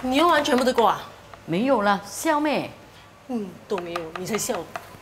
你用完全部的瓜？ 没有了，笑咩？ 都没有，你才笑。